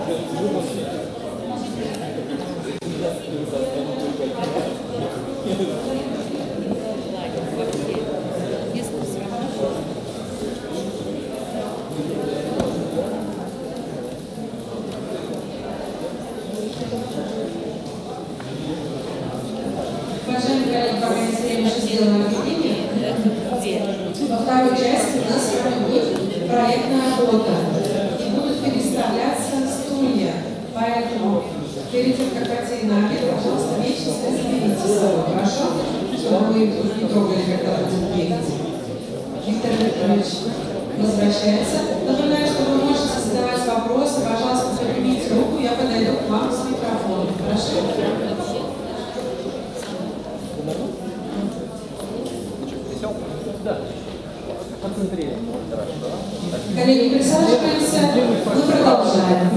Уважаемые коллеги, пока не время, мы сделаем объявление. Во второй части у нас с вами будет проектная работа. И будут переставляться стулья. Поэтому перед тем, как пойти на обед, пожалуйста, вещи заберите с собой, хорошо? Чтобы вы их не трогали, когда будете бегать. Виктор Викторович возвращается. Напоминаю, что вы можете задавать вопросы. Пожалуйста, поднимите руку, я подойду к вам с микрофоном. Хорошо? Да. Концентрирован. Коллеги, присаживаемся. Мы продолжаем.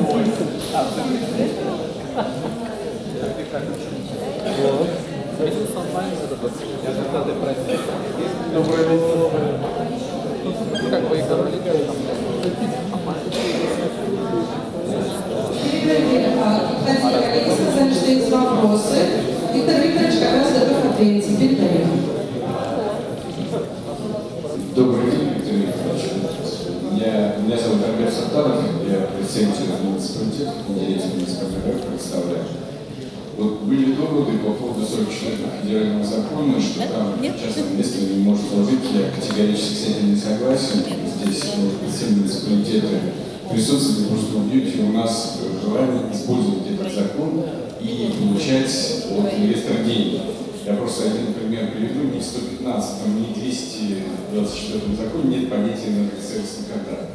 Как вы говорили, Коллеги сказали, что есть вопросы. Виктор Викторович как раз готов ответить. Передаем. Добрый день, Виктор Викторович. Меня зовут Альберт Сартанов, я представитель муниципалитета, директор муниципалитета представляю. Вот были доводы по поводу 44-го федерального закона, что там частное место не может сложить. Я категорически с этим не согласен. Здесь все муниципалитеты присутствуют, потому что в Бьюти у нас желание использовать этот закон и получать от инвестора деньги. Я просто один пример приведу. Ни в 115-м, ни в 224-м законе нет понятия энергосервисного контракта.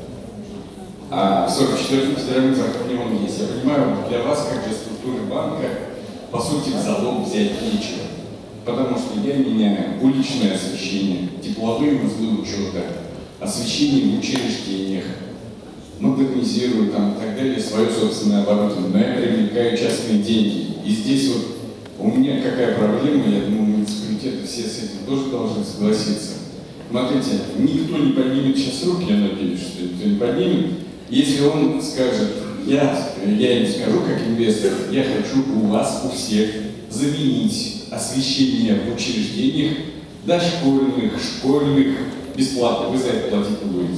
А в 44-м федеральном законе он есть. Я понимаю, для вас, как для структуры банка, по сути, в залог взять нечего. Потому что я меняю уличное освещение, тепловые узлы учета, освещение в учреждениях, модернизирую там и так далее свое собственное оборудование, но я привлекаю частные деньги. И здесь вот у меня какая проблема, я думаю, муниципалитеты все с этим тоже должны согласиться. Смотрите, никто не поднимет сейчас руки, я надеюсь, что никто не поднимет, если он скажет, я им скажу как инвестор, я хочу у вас, у всех заменить освещение в учреждениях дошкольных, школьных, бесплатно, вы за это платить не будете.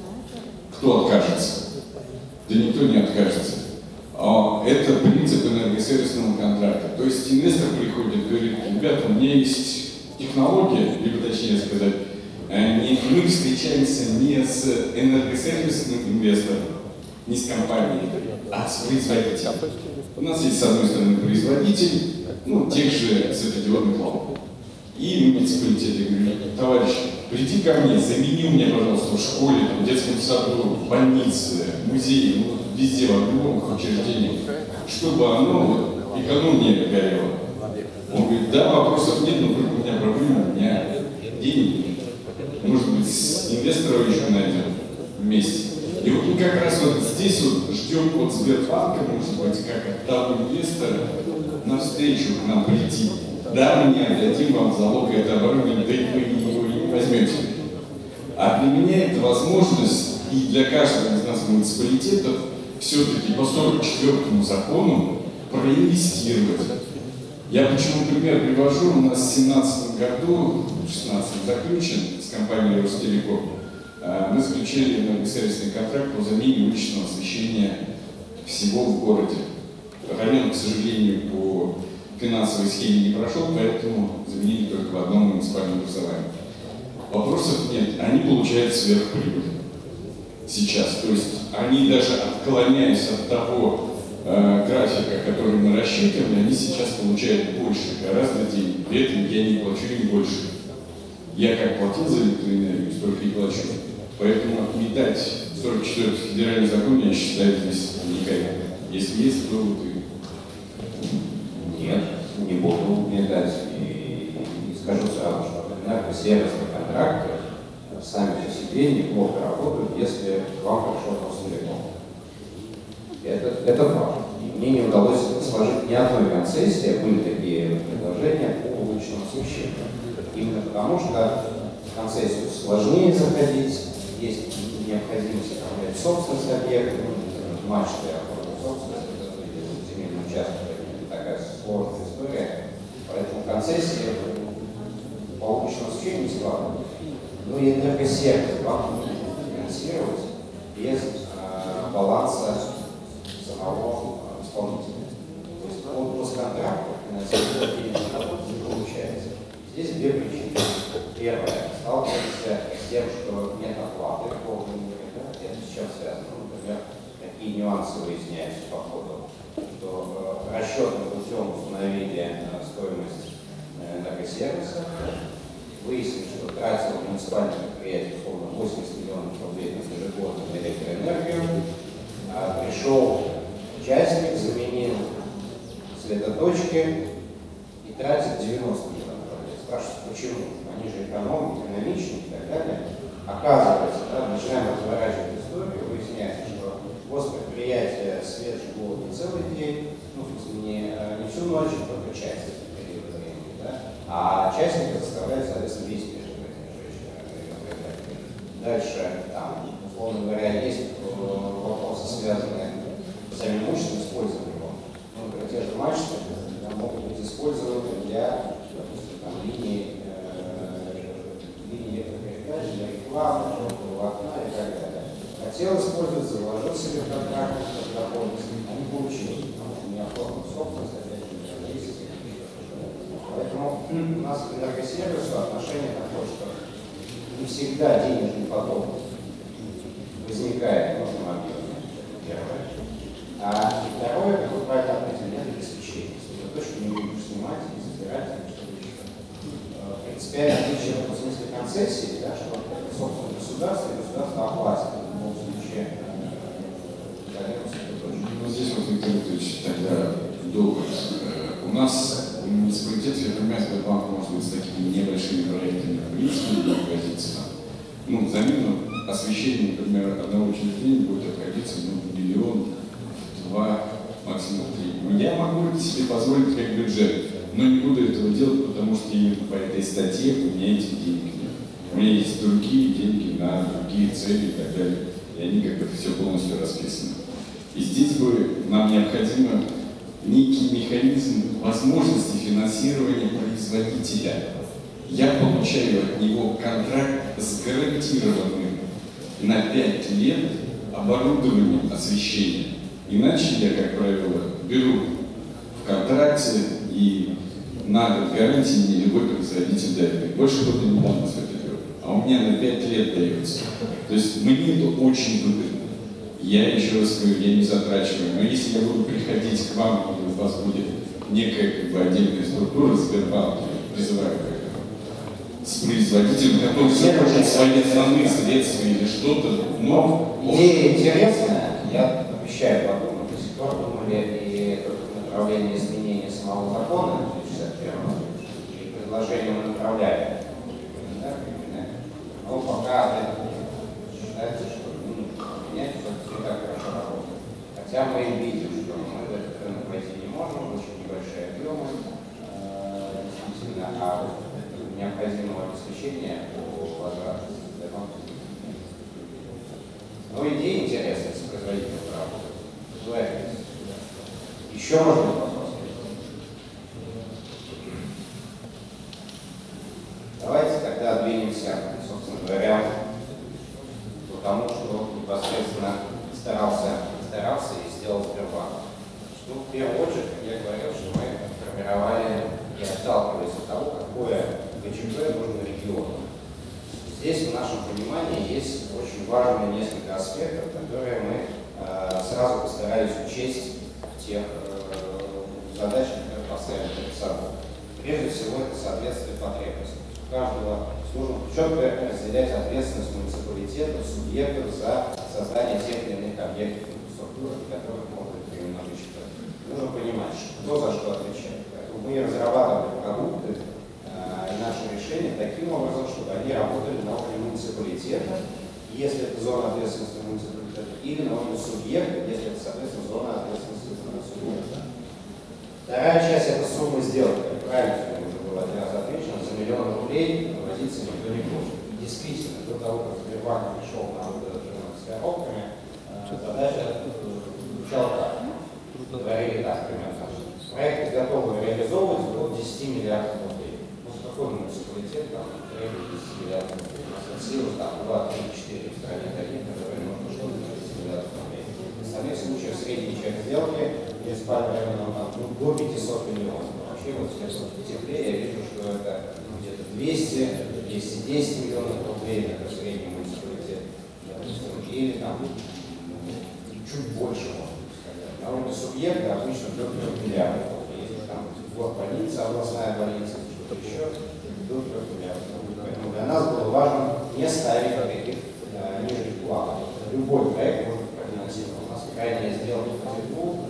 Кто откажется? Да никто не откажется. Это принцип энергосервисного контракта. То есть инвестор приходит и говорит, ребята, у меня есть технология, либо точнее сказать, мы встречаемся не с энергосервисным инвестором, не с компанией, а с производителем. У нас есть, с одной стороны, производитель, тех же светодиодных ламп. И муниципалитет говорит, товарищ, приди ко мне, замени мне, пожалуйста, в школе, в детском саду, в больнице, в музее, везде, в огромных учреждениях, чтобы оно экономнее горело. Он говорит, да, вопросов нет, но только у меня проблема, у меня денег нет. Может быть, с инвестором еще найдем вместе. И вот мы как раз вот здесь вот ждем от Сбербанка, может быть, как от того инвестора, навстречу к нам прийти. Да, мы не отдадим вам залог это оборудование, да и вы его не возьмете. А для меня это возможность и для каждого из нас муниципалитетов все-таки по 44-му закону проинвестировать. Я почему пример привожу, у нас в 2017 году, в 2016 заключен с компанией Ростелеком, мы заключили энергосервисный контракт по замене уличного освещения всего в городе. Район, к сожалению, по финансовой схеме не прошел, поэтому заменили только в одном муниципальном образовании. Вопросов нет, они получают сверхприбыль сейчас. То есть они даже отклоняясь от того графика, который мы рассчитывали, они сейчас получают больше, гораздо денег. При этом я не плачу им больше. Я как платил за электроэнергию, столько и плачу. Поэтому отметать 44-й федеральный закон, я считаю, здесь некорректно. Если есть доводы. Нет, не буду угнетать. И скажу сразу, что энергосервисные контракты сами по себе неплохо работают, если к вам пришел Ростелеком. Это факт. И мне не удалось сложить ни одной концессии, были такие предложения по уличному освещению. Именно потому, что в концессию сложнее заходить, есть необходимость оформлять собственность объекта, мачты оформлять собственность. участок, это такая сложная история. Поэтому концессии по уличному освещению не складывают. Ну и энергосервис вам будет финансировать без баланса самого исполнителя. То есть он госконтракту финансировать не получается. Здесь две причины. Первое. Сталкиваемся с тем, что нет оплаты по это с чем связано. Например, какие нюансы выясняются по ходу, что расчетным путем установили стоимость энергосервиса, выяснили, что тратил муниципальное предприятие условно 80 миллионов рублей ежегодно на электроэнергию, пришел участник, заменил светоточки и тратит 90 миллионов рублей. Спрашивают, почему? Они же экономят, динамичны и так далее. Оказывается, да, начинаем разворачивать историю, выясняется, что госпредприятие свет жгло не целый день, ну, не всю ночь, только часть периода времени, да, а частника заставляет, соответственно, весь период времени. Дальше, там, условно говоря, есть вопросы, связанные с самим имущественным использованием. Ну, например, те же мачты могут быть использованы для, допустим, там, линии электропередачи, для рекламы, волокна и так далее. Хотел использоваться, вложил себе в контракт, а не получил, потому что не оформил собственность, опять же, поэтому у нас к энергосервису отношение такое, что не всегда денежный поток возникает в нужном объеме, первое. А второе, как вы правильно отметили, нет обеспечения. Светоточку не будешь снимать, не забирать, что-то еще. Принципиальное отличие в смысле концессии, да, что это, собственно, государство, и государство оплатит в любом случае светоточку. Ну, здесь вот, Виктор Викторович, тогда довод. У нас муниципалитет, я понимаю, Сбербанк может быть с такими небольшими проектами, в принципе, не обходиться. Ну, замену освещения, например, одного учреждения будет обходиться, ну, миллион, 2, максимум 3. Я могу себе позволить как бюджет, но не буду этого делать, потому что именно по этой статье у меня этих денег нет. У меня есть другие деньги на другие цели и так далее. И они как бы все полностью расписаны. И здесь бы нам необходимо некий механизм возможности финансирования производителя. Я получаю от него контракт с гарантированным на 5 лет оборудованием освещения. Иначе я, как правило, беру в контракте и на год гарантии мне любой производитель дает. Больше года не дам на светофор. А у меня на 5 лет дается. То есть мне это очень выгодно. Я еще раз говорю, я не затрачиваю. Но если я буду приходить к вам, и у вас будет некая как бы отдельная структура Сбербанка, призываю с производителем, который заложит свои основные средства или что-то, но... Идея интересная, я обещаю подумать, до сих пор думали и в направлении изменения самого закона 2061 и предложение мы направляем. Но пока считается, что менять все так хорошо работает. Хотя мы видим, что мы в этот рынок войти не можем, очень небольшие объемы, действительно, а необходимого обеспечения по возврату. Но идея интересная, если производитель работает. Еще можно вопрос? Давайте тогда двинемся, собственно говоря, к тому, что непосредственно старался и сделал Сбербанк. Ну, в первую очередь, я говорил, что мы формировали и отталкивались от того, какое ГЧП нужно региону. Здесь в нашем понимании есть очень важные несколько аспектов, которые мы сразу постарались учесть в тех задачах, которые поставили перед собой. Прежде всего, это соответствие потребностям. У каждого нужно четко разделять ответственность муниципалитета, субъектов за создание тех или иных объектов инфраструктуры, которых могут быть применено ГЧП. Нужно понимать, кто за что отвечает. Поэтому мы разрабатывали продукты и наши решения таким образом, чтобы они работали на уровне муниципалитета, если это зона ответственности муниципалитета, или на уровне субъекта, если это, соответственно, зона ответственности субъекта. Вторая часть – это сумма сделок. Как правильно уже было один раз отмечено, за 1 000 000 рублей возиться никто не хочет. Действительно, до того, как Сбербанк пришел на вот этот рынок с коробками, задача звучала так. Говорили так, примерно. требует 10 миллиардов рублей. У нас отсылось там 2, 3, 4 в стране таких, которые можно что-то за 10 миллиардов рублей. В остальных случаях средний чек сделки без районом до 500 миллионов. Вообще вот в тепле я вижу, что это где-то 200-210 миллионов рублей, это в среднем муниципалитет, или там чуть больше, можно сказать. На уровне субъекта обычно до 3 миллиардов рублей. Если там больница, областная больница, что-то еще, до 3 миллиардов рублей. Поэтому для нас было важно не ставить таких нижних планов. Любой проект может профинансировать. У нас крайне сделано в Петербург.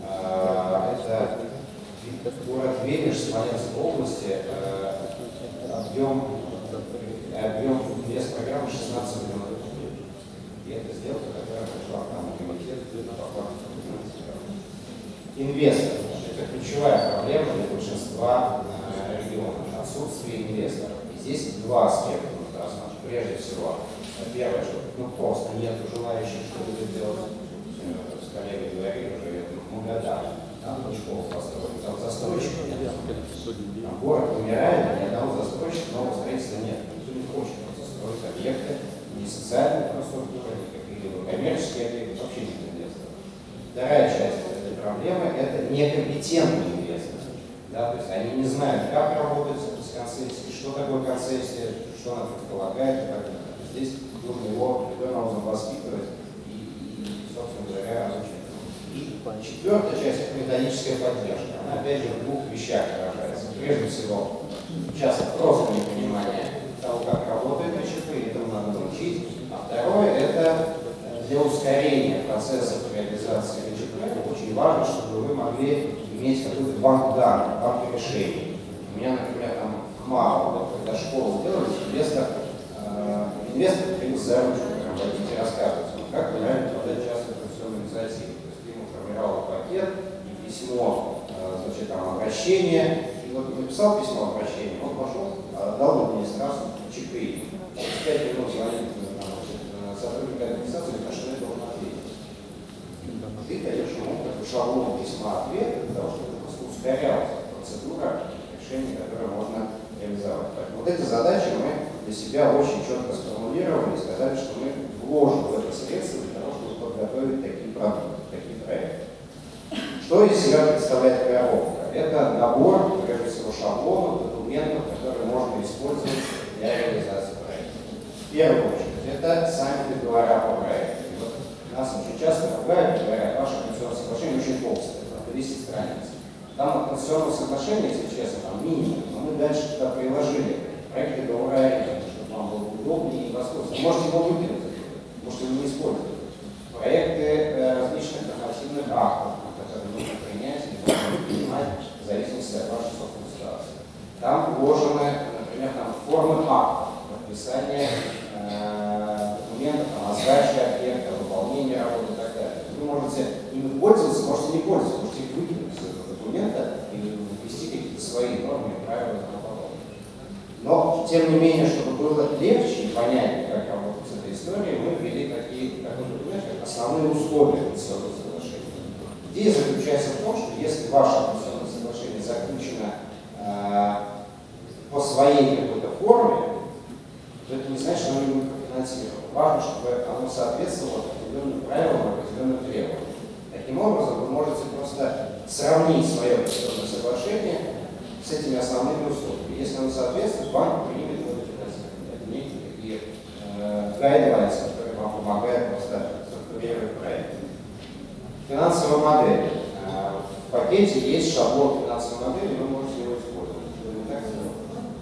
Это город Венеж, Смоленской области, объем вес программы 16 миллионов рублей. И это сделка, которая пришла к нам в комитет по факту финансирования. Инвестор. Это ключевая проблема для большинства регионов. Отсутствие инвесторов. И здесь два аспекта нужно рассматривать. Прежде всего, первое, что просто нет желающих что-то делать. С коллегой говорили уже, мы гадали. Там школу построили, там застройщика нет. Там город умирает, ни одного застройщика, нового строительства нет. Никто не хочет просто строить объекты, не социальные инфраструктуры, ни какие-либо коммерческие объекты, вообще не инвесторов. Вторая часть этой проблемы – это некомпетентные инвесторы. Да, то есть они не знают, как работать с концессией, что такое концессия, что она предполагает и так далее. Здесь нужно его определенно воспитывать и собственно говоря, разучить. И четвертая часть – это методическая поддержка. Она, опять же, в двух вещах выражается. Прежде всего, часто просто непонимание того, как работает ВЧП, этому надо научить. А второе – это для ускорения процесса реализации ВЧП очень важно, чтобы вы могли иметь какой-то банк данных, банк решений. У меня, например, там мало, когда школу делали, инвестор приходил за ручку, водитель рассказывает, как правильно подать частную конституционную инициативу. Формировал пакет и письмо, значит, там, обращение. И вот написал письмо обращения, он пошел, дал администрацию ЧПИ. Через 5 минут звонит сотрудник администрации, на что это он ответит. Ты даешь ему шаблон письма ответа для того, чтобы просто ускорялась процедура решения, которое можно реализовать. Поэтому вот эти задачи мы для себя очень четко сформулировали и сказали, что мы вложим в это средства для того, чтобы подготовить такие продукты, такие проекты. Что из себя представляет коробка? Это набор, прежде всего, шаблонов, документов, которые можно использовать для реализации проекта. В первую очередь, это сами договора по проекту. Вот нас очень часто ругают, говорят, ваше конституционное соглашение очень толстое, там 200 страниц. Там от конституционного соглашения, если честно, там минимум, но мы дальше туда приложили проект договора, чтобы вам было удобнее и воспользоваться. Можете его выкинуть, можете его не использовать. Проекты различных нормативных актов, которые нужно принять и нужно принимать в зависимости от вашей собственной ситуации. Там вложены, например, формы актов, подписание документов, сдача объекта, выполнение работы и так далее. Вы можете ими пользоваться, можете не пользоваться, можете их выкинуть из этого документа и ввести какие-то свои нормы, правила и тому подобное. Но, тем не менее, чтобы было легче и понятнее, как работать с этой историей, мы ввели такой документ, как основные условия конституционного соглашения. Идея заключается в том, что если ваше конституционное соглашение заключено по своей какой-то форме, то это не значит, что оно не будет профинансировано. Важно, чтобы оно соответствовало определенным правилам, определенным требованиям. Таким образом, вы можете просто сравнить свое конституционное соглашение с этими основными условиями. Если оно соответствует, банк примет его финансирование. Это некие такие гайдлайнс, которые вам помогают просто структурировать проект. Финансовая модель. В пакете есть шаблон финансовой модели, вы можете его использовать. Что не так сделано?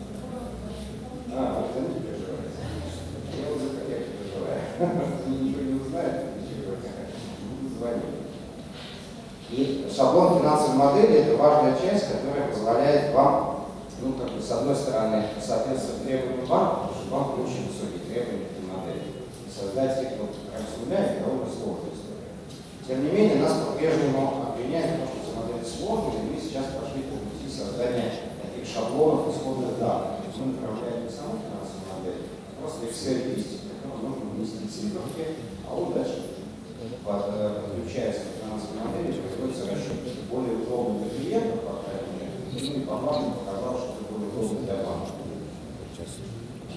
Вот это не переживайте. Я вот за как я переживаю. Ничего не узнает, ничего не звонит. И шаблон финансовой модели – это важная часть, которая позволяет вам, с одной стороны, соответствовать требованиям банка, потому что банк очень высокие требования к этой модели. И создать их прям с нуля – это довольно сложная история. Тем не менее, нас по-прежнему обвиняют, потому что эти модели сложные, и мы сейчас пошли по пути создания таких шаблонов исходных данных. То есть мы направляем не саму финансовую модель, а просто Excel-листик, в котором нужно внести циферки, а он дальше подключается к финансовой модели, производится расчет. Более удобно для клиентов, по крайней мере, и по банку показал, что это более удобно для банка.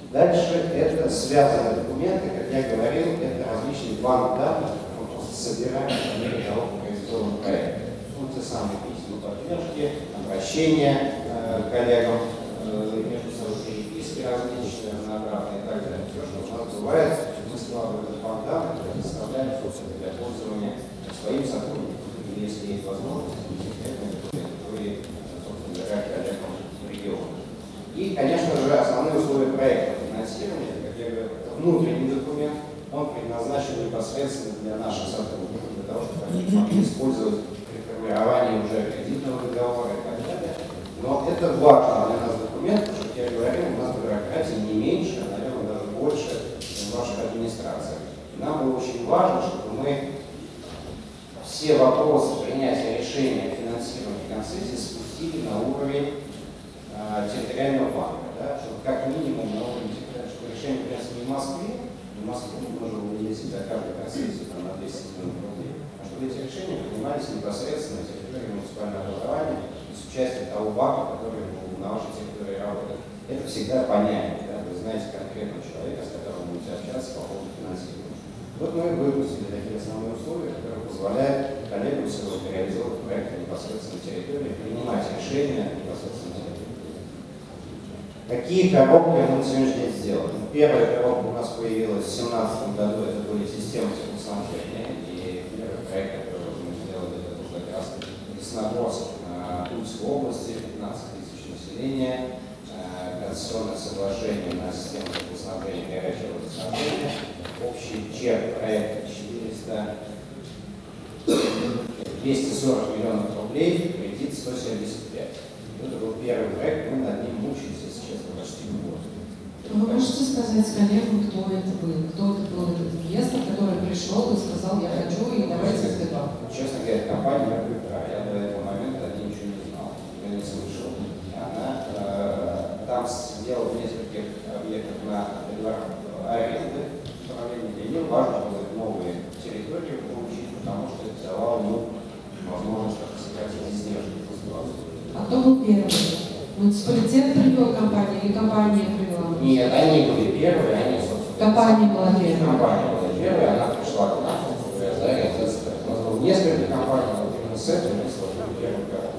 Дальше это связанные документы, как я говорил, это различные банки данных, мы просто собираем по мере того, как реализован проект. Ну, те самые письма поддержки, обращения к коллегам, между собой переписки различные, разнообразные и так далее. Все, что у нас бывает, мы складываем в банк данных и предоставляем для пользования своим сотрудникам, или если есть возможность, которые, собственно говоря, коллегам региона. И, конечно же, основные условия проекта финансирования, как я говорю, это внутренний документ, он предназначен непосредственно для наших сотрудников, для того, чтобы они могли использовать при формировании уже кредитного договора и так далее. Но это важный для нас документ, потому что, как я говорил, у нас бюрократия не меньше, а, наверное, даже больше, чем ваша администрация. И нам было очень важно, чтобы мы все вопросы принятия решения о финансировании концессии спустили на уровень территориального банка, да, чтобы как минимум на уровне территориального, чтобы решение принялось не в Москве можно было выделить за каждую концессию на 200 миллионов рублей, а чтобы эти решения принимались непосредственно на территории муниципального образования с участием того банка, который на вашей территории работает. Это всегда понятно, да, вы знаете конкретного человека, с которым будете общаться по поводу финансирования. Вот мы выпустили такие основные условия, которые позволяют коллегам сегодня реализовывать проекты непосредственно на территории, принимать решения непосредственно на территории. Какие коробки мы на сегодняшний день сделали? Первая коробка у нас появилась в 2017 году, это были системы теплоснабжения, и первый проект, который мы сделали, это был как раз Ясногорск, Тульской области, 15 тысяч населения, концессионное соглашение на систему теплоснабжения, горячего водоснабжения, общий чек проекта 240 миллионов рублей, кредит 175. Это был первый проект, мы над ним мучились, если честно, почти год. Вы можете сказать коллегам, кто это был? Кто это был этот инвестор, который пришел и сказал, я хочу, и давайте Сбербанк? Честно говоря, компания Меркурий, я до этого момента ничего не знал, я не слышал. Она там сделала нескольких объектов на аренды, для нее важно было новые территории получить, потому что это давало ему возможность как-то сократить издержки государства. А кто был первый? Муниципалитет привел компанию или компания привела? Нет, они были первые, они, собственно... Компания была первая. Компания была первая, она пришла к нам, говоря, да, это у нас было несколько компаний, вот именно с этим мы сложили первую коробку.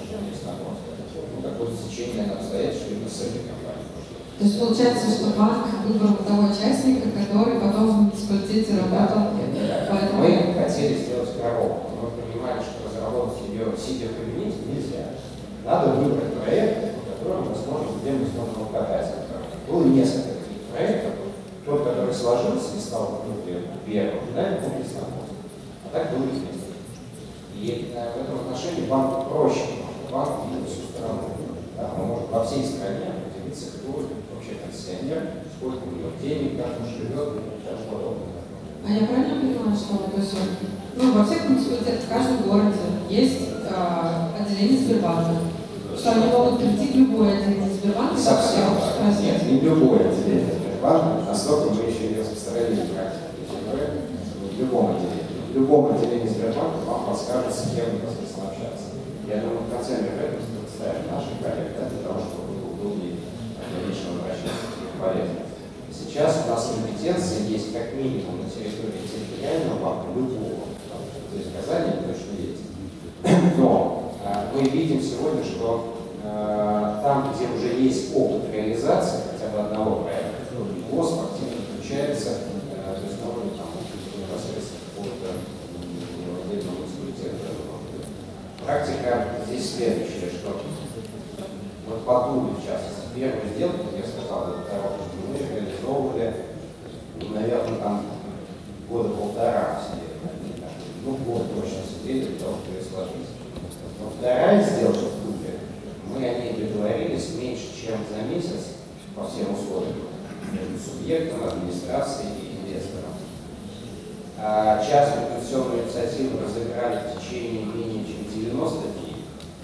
Ну, такое течение обстоятельств, именно с этой компанией. То есть получается, что банк выбрал того участника, который потом в муниципалитете работал. Поэтому мы хотели сделать коробку, но мы понимали, что разработать ее сидя в кабинете нельзя. Надо выбрать проект, по которому мы сможем, где мы сможем укатать. Было несколько таких проектов. Тот, который сложился и стал первым, да, это был Ясногорск. А так было их несколько. И в этом отношении банку проще, потому что банк видит всю страну. Да, мы можем во всей стране определиться, кто вообще пенсионер, сколько у него денег, как он живет и тому подобное. А я правильно понимаю, что то есть, во всех муниципалитетах, в каждом городе есть отделение Сбербанка, что они могут прийти в любое отделение Сбербанка? Совсем. Нет, не любое отделение Сбербанка, настолько мы еще не распространили практику. В любом отделении Сбербанка вам подскажут, с кем непосредственно общаться. Я думаю, в конце мероприятия представим наших коллег, да, для того, чтобы было удобнее дальнейшего обращаться к полезным. Сейчас у нас компетенции есть как минимум на территории территориального банка любого, то есть Казани точно есть. Но мы видим сегодня, что там, где уже есть опыт реализации хотя бы одного проекта, ГОС активно включается, то есть на уровне непосредственно какого-то отдельного муниципалитета. Практика здесь следующая, что вот по Туле, в частности, первую сделку, я сказал, это мы реализовывали, наверное, там года полтора сидели, год точно сидели для того, чтобы ее сложить. Но вторая сделка в Туле, мы о ней договорились меньше, чем за месяц по всем условиям между субъектом, администрацией и инвестором. А частную конституционную инициативу разыграли в течение менее чем 90 дней.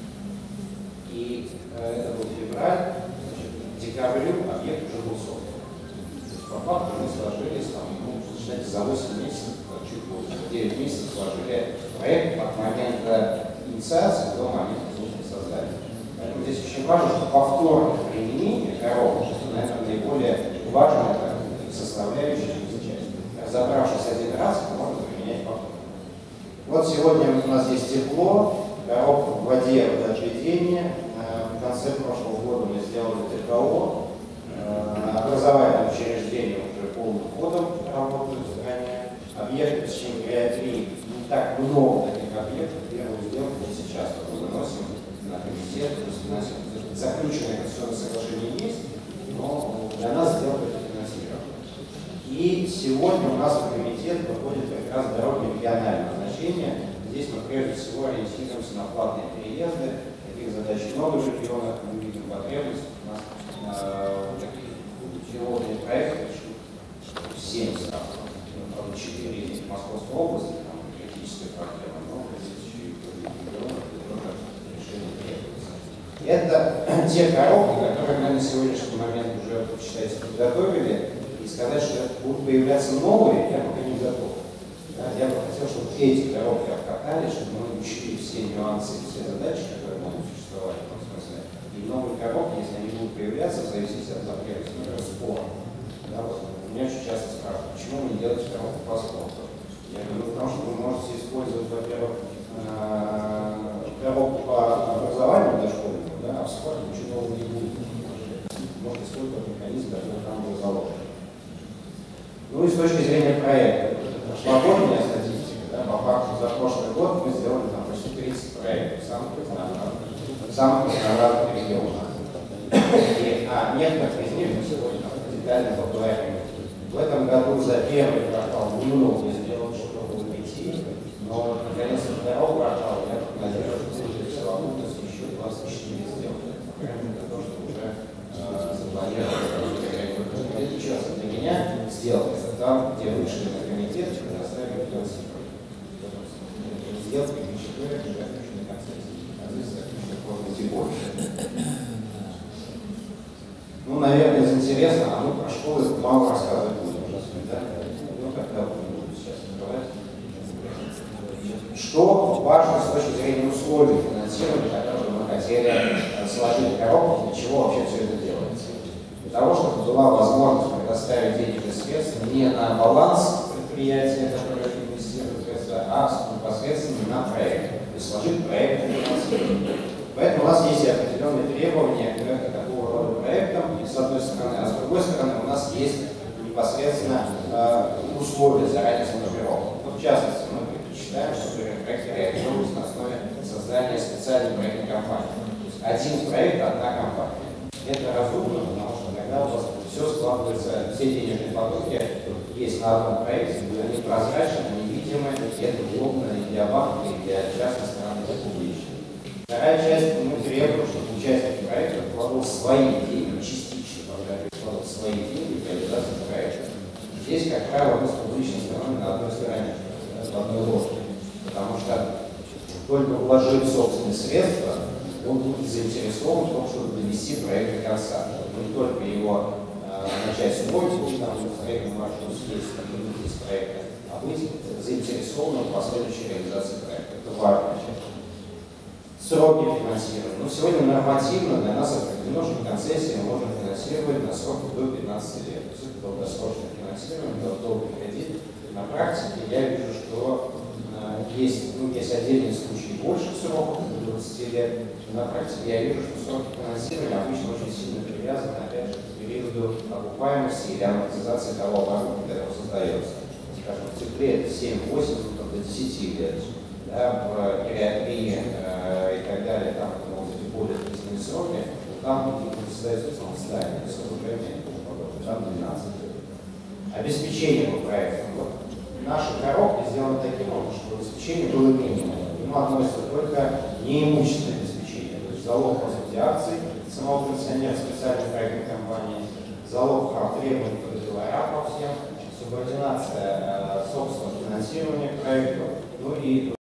И это был февраль, к декабрю объект уже был создан. По факту мы сложились, считайте, за 8 месяцев, чуть больше, 9 месяцев сложили проект от момента инициации до момента создания. Поэтому здесь очень важно, что повторное применение коробки, это, наверное, наиболее важная составляющая часть. Разобравшись один раз, это можно применять повторно. Вот сегодня у нас здесь тепло, коробка в воде для отведения. В конце прошлого года мы сделали ТКО. Образовательные учреждения уже полным ходом работают в стране. Объекты психиатрии, не так много таких объектов. Первую сделку мы сейчас выносим на комитет. Заключенное конституционное соглашение есть, но для нас сделка это финансирование. И сегодня у нас в комитет выходит как раз дороги регионального значения. Здесь мы прежде всего ориентируемся на платные переезды. Таких задач много в регионах, мы видим потребность. У нас пилотные проекты 7 сразу, 4 из Московской области, там критическая проблема, но здесь регионов тоже решение требуется. Это те коробки, которые мы на сегодняшний момент уже, считайте, подготовили, и сказать, что будут появляться новые, я пока не готов. Да, я бы хотел, чтобы эти коробки обкатали, чтобы мы учли все нюансы, все задачи, которые могут существовать в этом смысле. И новые коробки, если они будут появляться, в зависимости от потребностей, например, спора. Да, вот, меня очень часто спрашивают, почему вы не делаете коробку по спорту? Я говорю, потому что вы можете использовать, во-первых, коробку по образованию дошкольному, да, а в спорте ничего нового не будет. Можно использовать механизм, который там был заложен. Ну и с точки зрения проекта, прошлогодняя статистика, да, по факту за прошлый год мы сделали там почти 30 проектов самых разнообразных регионах. И о некоторых из них мы сегодня детально поговорим. В этом году за первый квартал немного сделали, чтобы уйти, но наконец-то второй квартал я прогнозирую, что будет в совокупности еще 24 сделки. По крайней мере, то, что уже запланировано. Это сейчас для меня сделка. Это там, где вышли на комитет, предоставили финансирование. Сделки не считают, что заключены концессии. А здесь заключены формы больше. Ну, наверное, из интересного, а мы про школы мало рассказывать будем. Да? Ну, тогда буду сейчас говорить. Что важно с точки зрения условий финансирования, которые мы хотели сложить в коробку, для чего вообще все это делается? Для того, чтобы была возможность предоставить денежные средства не на баланс предприятия, которое инвестирует средства, а непосредственно на проект. То есть сложить проект финансирования. Поэтому у нас есть определенные требования к такого рода проектам, с одной стороны, а с другой стороны у нас есть непосредственно условия заранее сформированы. Вот, в частности, мы предпочитаем, чтобы проекты реализовывались на основе создания специальной проектной компании. То есть один проект, одна компания. Это разумно, потому что тогда у вас все складывается, все денежные потоки есть на одном проекте, они прозрачны, они видимы, и это удобно и для банка, и для частной стороны, и публичной. Вторая часть, мы требуем, чтобы участник проекта вкладывал свои деньги, частично вкладывал свои деньги в реализацию проекта. Здесь, как правило, мы с публичной стороны на одной стороне, в одной лодке, потому что только вложив собственные средства, он будет заинтересован в том, чтобы довести проект до конца. Не только его начать стройку, там строительный маршрут есть, из проекта, а быть заинтересованным в последующей реализации проекта. Это важная часть. Сроки финансирования. Ну, сегодня нормативно для нас определено, что концессии мы можем финансировать на срок до 15 лет. То есть это долгосрочное финансирование, долгий кредит. На практике я вижу, что есть отдельные случаи больших сроков, до 20 лет. На практике я вижу, что сроки финансирования обычно очень сильно привязаны, опять же, к периоду окупаемости или амортизации того оборудования, которое создается. Скажем, в тепле это 7-8, до 10 лет. Да, в гериатрии и так далее, там могут быть более длительные сроки, там создается здание, сооружение, там 12 лет. Обеспечение по проектам. Вот. Наши коробки сделаны таким образом, чтобы обеспечение было минимум. К нему относится только неимущественное обеспечение, то есть залог по сути акций самого концессионера специальной проектной компании, залог прав требований по договорам по всем, субординация собственного финансирования проектов, ну и